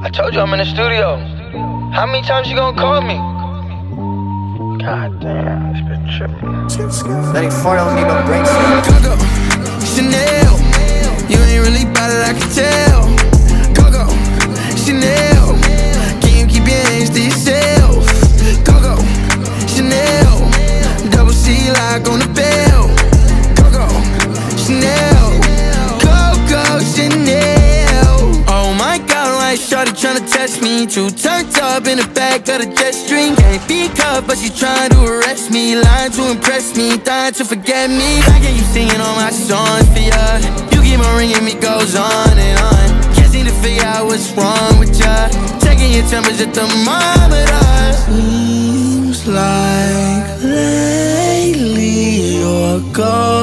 I told you I'm in the studio. How many times you gonna call me? God damn, it's been tripping. Letting fart don't need no breaks. Coco, Chanel, you ain't really bout it, I can tell. Coco, Chanel, can you keep your hands to yourself? Coco, Chanel, double C lock on the bell. Coco, Chanel, Coco, Chanel. Oh my God, like shorty tryna test me. Too turned up in the back of the jet stream. Can't be cuffed, but she trying to arrest me. Lying to impress me, dying to forget me. I get you singing all my songs for ya. You keep on ringing me, goes on and on. Can't seem to figure out what's wrong with ya. Checking your temperature thermometer. Seems like lately you're gone.